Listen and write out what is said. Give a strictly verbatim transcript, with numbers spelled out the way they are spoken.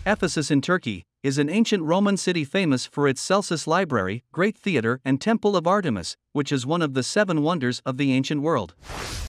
Ephesus in Turkey is an ancient Roman city famous for its Celsus Library, great theater, and Temple of Artemis, which is one of the seven wonders of the ancient world.